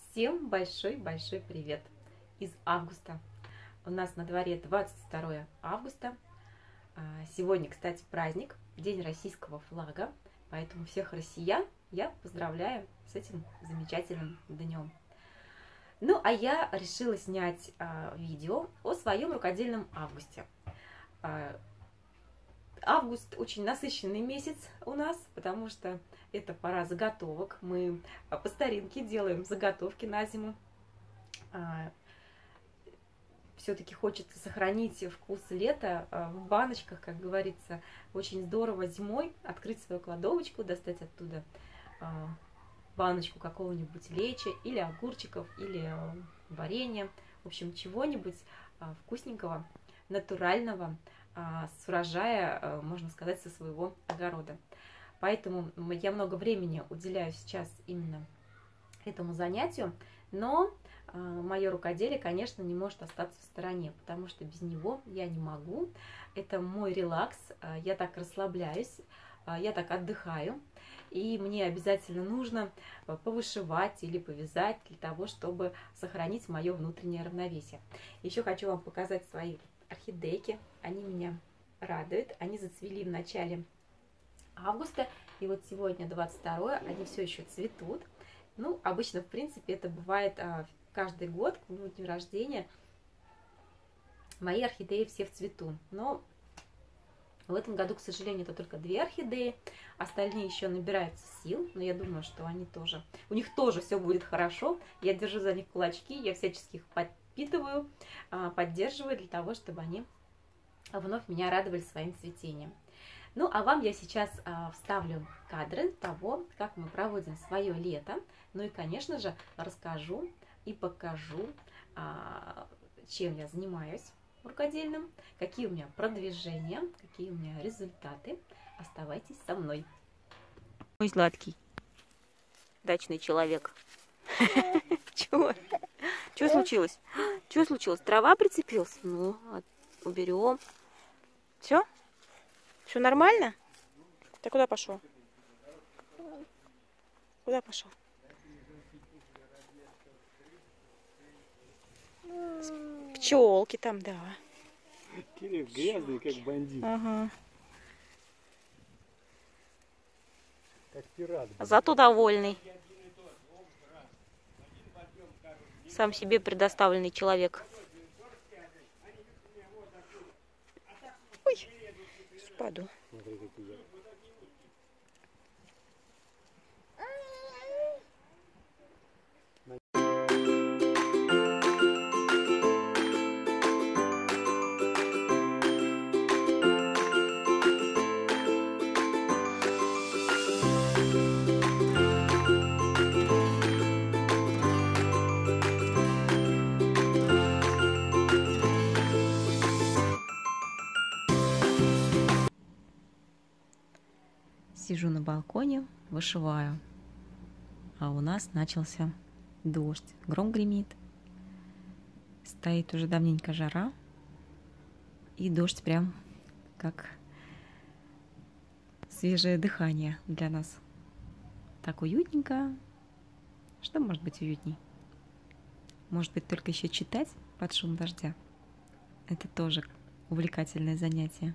Всем большой-большой привет из августа. У нас на дворе 22 августа. Сегодня, кстати, праздник, День российского флага. Поэтому всех россиян я поздравляю с этим замечательным днем. Ну, а я решила снять видео о своем рукодельном августе. Август очень насыщенный месяц у нас, потому что это пора заготовок. Мы по старинке делаем заготовки на зиму. Все-таки хочется сохранить вкус лета в баночках, как говорится. Очень здорово зимой открыть свою кладовочку, достать оттуда баночку какого-нибудь лечи или огурчиков, или варенья. В общем, чего-нибудь вкусненького, натурального, с урожая, можно сказать, со своего огорода. Поэтому я много времени уделяю сейчас именно этому занятию, но мое рукоделие, конечно, не может остаться в стороне, потому что без него я не могу. Это мой релакс, я так расслабляюсь, я так отдыхаю, и мне обязательно нужно повышивать или повязать для того, чтобы сохранить мое внутреннее равновесие. Еще хочу вам показать свои орхидейки, они меня радуют, они зацвели в начале августа, и вот сегодня 22-е, они все еще цветут. Ну, обычно, в принципе, это бывает каждый год, к моему дню рождения, мои орхидеи все в цвету, но в этом году, к сожалению, это только 2 орхидеи, остальные еще набираются сил, но я думаю, что они тоже, у них тоже все будет хорошо, я держу за них кулачки, я всячески их подпитываю, поддерживаю для того, чтобы они вновь меня радовали своим цветением. Ну, а вам я сейчас вставлю кадры того, как мы проводим свое лето, ну и, конечно же, расскажу и покажу, чем я занимаюсь рукодельным, какие у меня продвижения, какие у меня результаты. Оставайтесь со мной. Мой сладкий дачный человек. Чего? Что случилось? Что случилось? Трава прицепилась? Ну, уберем. Все? Все нормально? Ты куда пошел? Куда пошел? Пчелки там, да. Кирилл грязный, как бандит. Ага. Как пират. Зато довольный. Сам себе предоставленный человек. Ой, спаду. Смотри, какие. Сижу на балконе, вышиваю, а у нас начался дождь, гром гремит, стоит уже давненько жара, и дождь прям как свежее дыхание для нас. Так уютненько. Что может быть уютней? Может быть, только еще читать под шум дождя. Это тоже увлекательное занятие.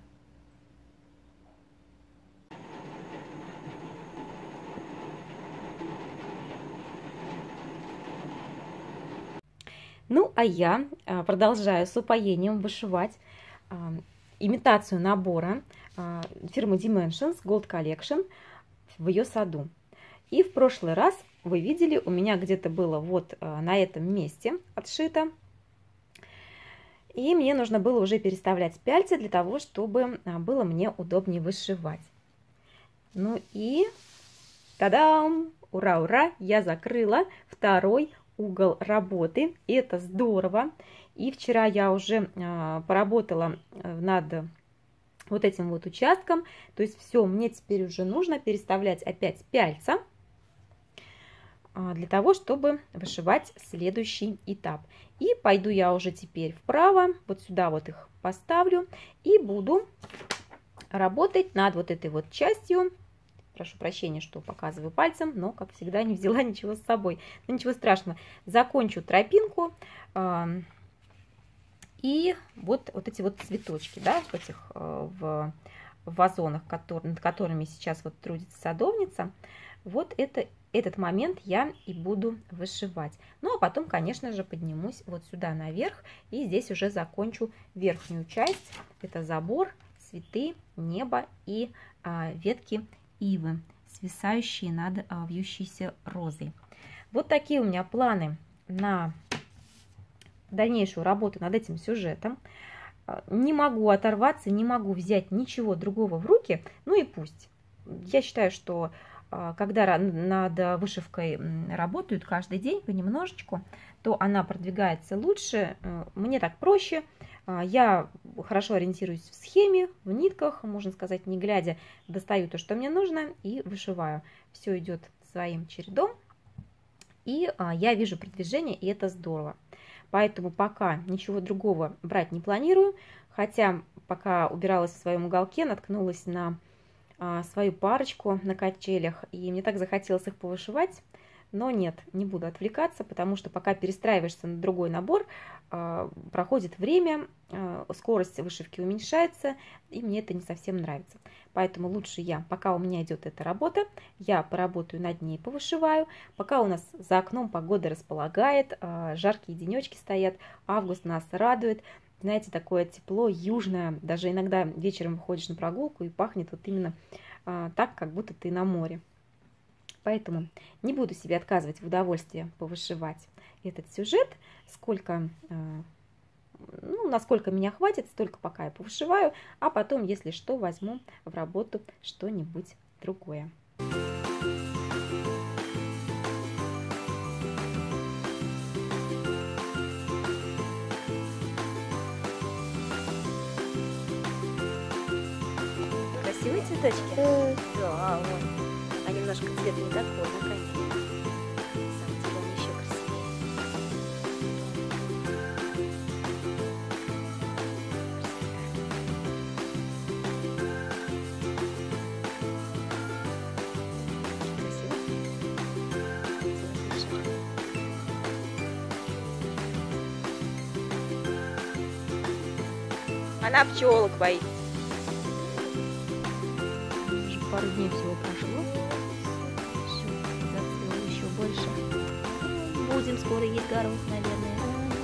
Ну, а я продолжаю с упоением вышивать имитацию набора фирмы Dimensions Gold Collection в ее саду. И в прошлый раз вы видели, у меня где-то было вот на этом месте отшито. И мне нужно было уже переставлять пяльцы для того, чтобы было мне удобнее вышивать. Ну и та-дам! Ура-ура! Я закрыла второй угол работы, и это здорово. И вчера я уже поработала над вот этим вот участком, то есть все, мне теперь уже нужно переставлять опять пяльца для того, чтобы вышивать следующий этап. И пойду я уже теперь вправо, вот сюда вот их поставлю и буду работать над вот этой вот частью Прошу прощения, что показываю пальцем, но, как всегда, не взяла ничего с собой. Но ничего страшного. Закончу тропинку. И вот эти вот цветочки, да, в этих в вазонах, над которыми сейчас вот трудится садовница. Вот этот момент я и буду вышивать. Ну, а потом, конечно же, поднимусь вот сюда наверх. И здесь уже закончу верхнюю часть. Это забор, цветы, небо и ветки ивы, свисающие над вьющейся розой. Вот такие у меня планы на дальнейшую работу над этим сюжетом. Не могу оторваться, не могу взять ничего другого в руки, ну и пусть. Я считаю, что когда над вышивкой работают каждый день понемножечку, то она продвигается лучше, мне так проще. Я хорошо ориентируюсь в схеме, в нитках, можно сказать, не глядя, достаю то, что мне нужно, и вышиваю. Все идет своим чередом, и я вижу продвижение, и это здорово. Поэтому пока ничего другого брать не планирую, хотя пока убиралась в своем уголке, наткнулась на свою парочку на качелях, и мне так захотелось их повышивать, но нет, не буду отвлекаться, потому что пока перестраиваешься на другой набор, проходит время, скорость вышивки уменьшается, и мне это не совсем нравится. Поэтому лучше пока у меня идет эта работа, я поработаю над ней, повышиваю. Пока у нас за окном погода располагает, жаркие денечки стоят, август нас радует. Знаете, такое тепло южное, даже иногда вечером выходишь на прогулку и пахнет вот именно так, как будто ты на море. Поэтому не буду себе отказывать в удовольствии повышивать этот сюжет, насколько меня хватит, столько пока я повышиваю, а потом, если что, возьму в работу что-нибудь другое. Красивые цветочки? Да, вон. А немножко цвет не такой, на камень. Сам деле он еще красивее. Красиво. Она пчелок боится. Пару дней всего прошло. Все, зацвело еще больше. Будем скоро есть горох, наверное.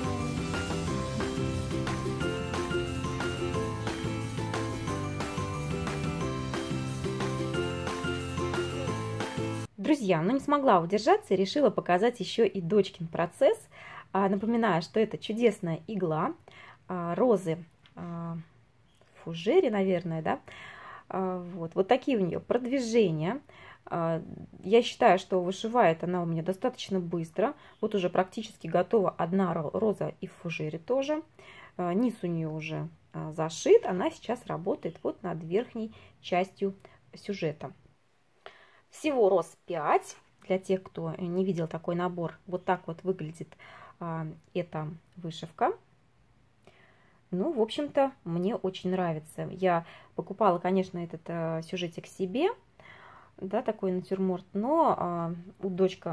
Друзья, не смогла удержаться и решила показать еще и дочкин процесс. Напоминаю, что это чудесная игла, розы в фужере, наверное, да? Вот такие у нее продвижения. Я считаю, что вышивает она у меня достаточно быстро. Вот уже практически готова одна роза и в фужере тоже. Низ у нее уже зашит. Она сейчас работает вот над верхней частью сюжета. Всего роз 5. Для тех, кто не видел такой набор, вот так вот выглядит эта вышивка. Ну, в общем-то, мне очень нравится. Я покупала, конечно, этот сюжетик себе, да, такой натюрморт, но дочка,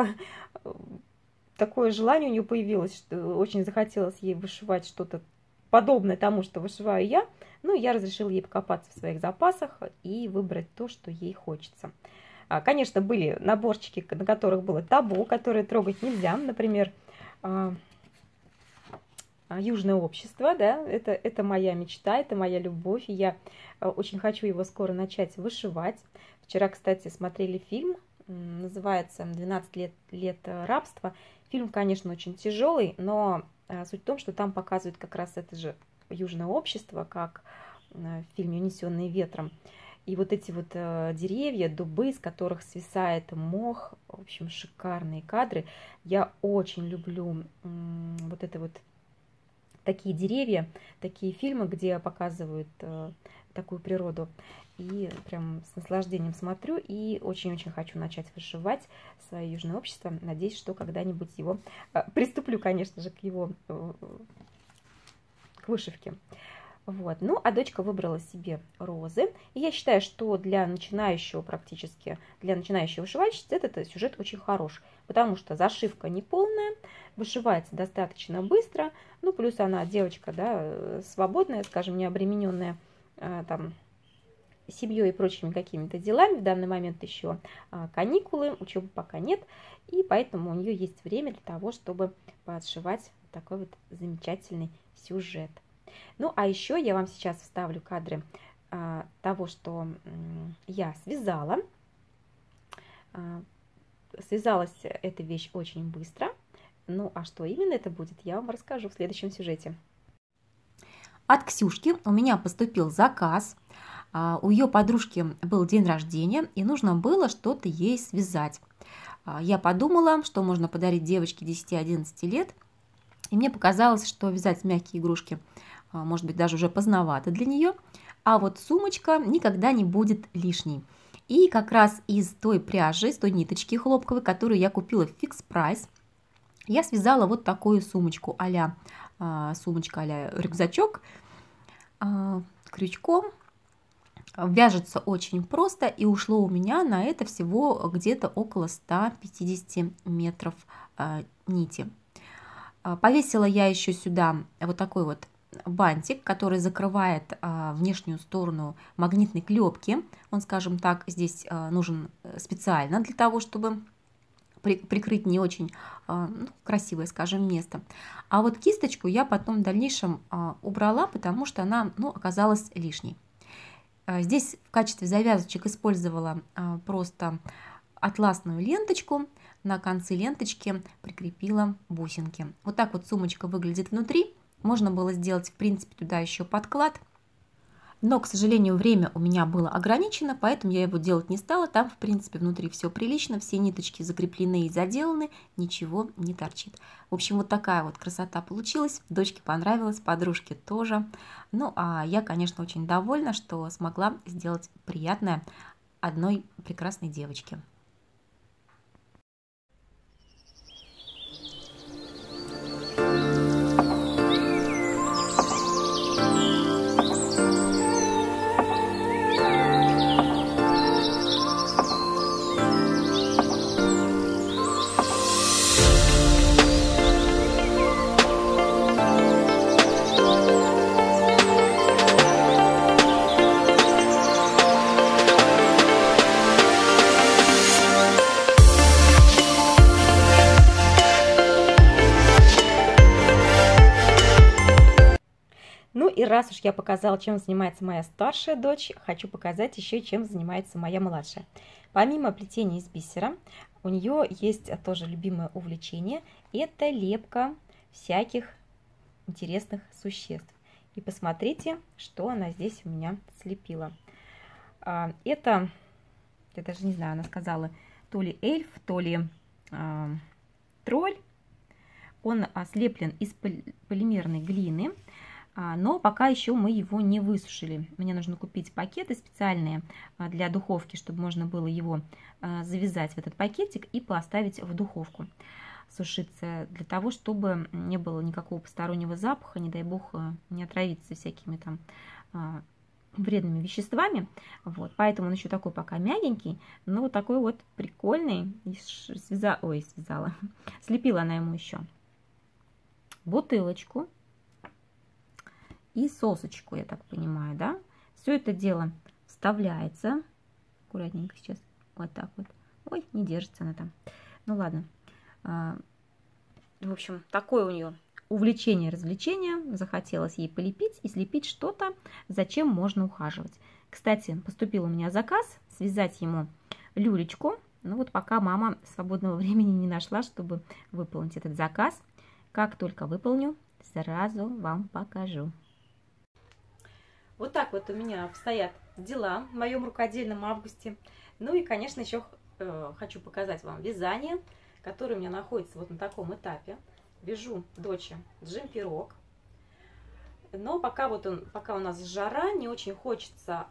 такое желание у нее появилось, что очень захотелось ей вышивать что-то подобное тому, что вышиваю я. Ну, я разрешила ей покопаться в своих запасах и выбрать то, что ей хочется. Конечно, были наборчики, на которых было табу, которые трогать нельзя, например, Южное общество, да, это моя мечта, это моя любовь, и я очень хочу его скоро начать вышивать. Вчера, кстати, смотрели фильм, называется «12 лет рабства». Фильм, конечно, очень тяжелый, но суть в том, что там показывают как раз это же Южное общество, как в фильме «Унесенные ветром». И вот эти вот деревья, дубы, с которых свисает мох, в общем, шикарные кадры. Я очень люблю вот это вот такие деревья, такие фильмы, где показывают такую природу. И прям с наслаждением смотрю и очень-очень хочу начать вышивать свое Южное общество. Надеюсь, что когда-нибудь его приступлю, конечно же, к вышивке. Вот. Ну, а дочка выбрала себе розы. И я считаю, что для начинающего практически, для начинающего вышивальщицы этот сюжет очень хорош, потому что зашивка не полная, вышивается достаточно быстро, ну, плюс она девочка, да, свободная, скажем, не обремененная там семьей и прочими какими-то делами. В данный момент еще каникулы, учебы пока нет, и поэтому у нее есть время для того, чтобы подшивать такой вот замечательный сюжет. Ну, а еще я вам сейчас вставлю кадры того, что я связала. Связалась эта вещь очень быстро. Ну, а что именно это будет, я вам расскажу в следующем сюжете. От Ксюшки у меня поступил заказ. У ее подружки был день рождения, и нужно было что-то ей связать. Я подумала, что можно подарить девочке 10-11 лет, и мне показалось, что вязать мягкие игрушки может быть даже уже поздновато для нее, а вот сумочка никогда не будет лишней. И как раз из той пряжи, из той ниточки хлопковой, которую я купила в Fix Price, я связала вот такую сумочку а-ля сумочка а-ля рюкзачок крючком. Вяжется очень просто, и ушло у меня на это всего где-то около 150 метров нити. Повесила я еще сюда вот такой вот бантик, который закрывает внешнюю сторону магнитной клепки. Он, скажем так, здесь нужен специально для того, чтобы прикрыть не очень красивое, скажем, место. А вот кисточку я потом в дальнейшем убрала, потому что она, оказалась лишней. Здесь в качестве завязочек использовала просто атласную ленточку. На конце ленточки прикрепила бусинки. Вот так вот сумочка выглядит внутри. Можно было сделать, в принципе, туда еще подклад. Но, к сожалению, время у меня было ограничено, поэтому я его делать не стала. Там, в принципе, внутри все прилично, все ниточки закреплены и заделаны, ничего не торчит. В общем, вот такая вот красота получилась. Дочке понравилось, подружке тоже. Ну, а я, конечно, очень довольна, что смогла сделать приятное одной прекрасной девочке. И раз уж я показала, чем занимается моя старшая дочь, хочу показать еще, чем занимается моя младшая. Помимо плетения из бисера, у нее есть тоже любимое увлечение. Это лепка всяких интересных существ. И посмотрите, что она здесь у меня слепила. Это, я даже не знаю, она сказала, то ли эльф, то ли тролль. Он слеплен из полимерной глины. Но пока еще мы его не высушили. Мне нужно купить пакеты специальные для духовки, чтобы можно было его завязать в этот пакетик и поставить в духовку сушиться, для того, чтобы не было никакого постороннего запаха, не дай бог не отравиться всякими там вредными веществами. Вот, поэтому он еще такой пока мягенький, но вот такой вот прикольный. Слепила она ему еще бутылочку и сосочку, я так понимаю, да? Все это дело вставляется. Аккуратненько сейчас. Вот так вот. Ой, не держится она там. Ну ладно. В общем, такое у нее увлечение, развлечение. Захотелось ей полепить и слепить что-то, зачем можно ухаживать. Кстати, поступил у меня заказ связать ему люлечку. Ну вот пока мама свободного времени не нашла, чтобы выполнить этот заказ. Как только выполню, сразу вам покажу. Вот так вот у меня обстоят дела в моем рукодельном августе. Ну и, конечно, еще хочу показать вам вязание, которое у меня находится вот на таком этапе. Вяжу доче джемперок. Но пока у нас жара, не очень хочется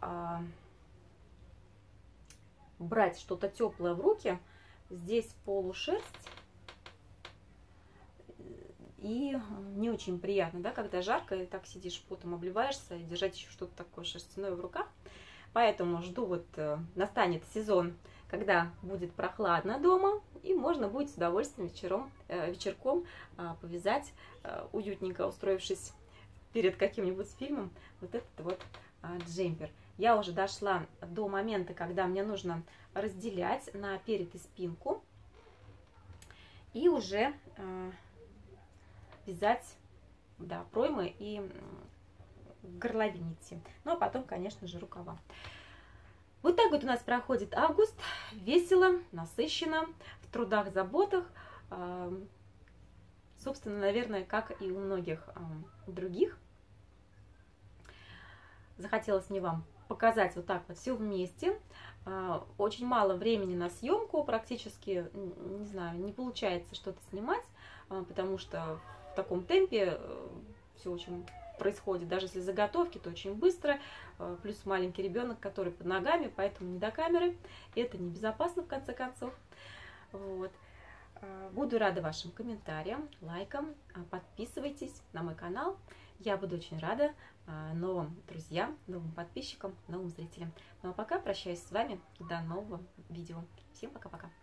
брать что-то теплое в руки. Здесь полушерсть. И не очень приятно, да, когда жарко, и так сидишь, потом обливаешься, и держать еще что-то такое шерстяное в руках. Поэтому жду, вот настанет сезон, когда будет прохладно дома, и можно будет с удовольствием вечерком повязать, уютненько устроившись перед каким-нибудь фильмом, вот этот вот джемпер. Я уже дошла до момента, когда мне нужно разделять на перед и спинку, и уже вязать, да, проймы и горловине идти. Ну, а потом, конечно же, рукава. Вот так вот у нас проходит август. Весело, насыщенно, в трудах, заботах. Собственно, наверное, как и у многих других. Захотелось мне вам показать вот так вот все вместе. Очень мало времени на съемку, практически, не знаю, не получается что-то снимать, потому что в таком темпе все очень происходит. Даже если заготовки, то очень быстро. Плюс маленький ребенок, который под ногами, поэтому не до камеры. Это небезопасно, в конце концов. Вот. Буду рада вашим комментариям, лайкам. Подписывайтесь на мой канал. Я буду очень рада новым друзьям, новым подписчикам, новым зрителям. Ну а пока прощаюсь с вами. До нового видео. Всем пока-пока.